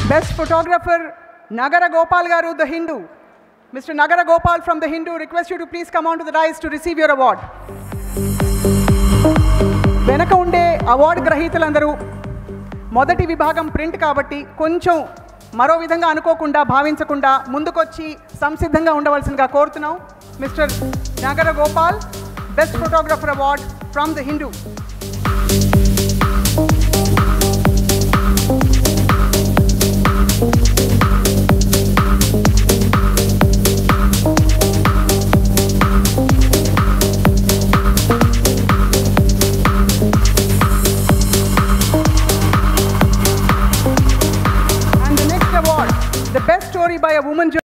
Best Photographer, Nagara Gopal Garu, The Hindu. Mr. Nagara Gopal from The Hindu, request you to please come onto the dais to receive your award. వెనక ఉండే award గ్రహీతలందరూ మొదటి విభాగం print కాబట్టి కొంచెం మరో విధంగా అనుకోకుండా భావించకుండా ముందుకొచ్చి సంసిద్ధంగా ఉండవలసిందిగా కోరుతున్నాం. Mister Nagara Gopal, best photographer award from the Hindu. The best story by a woman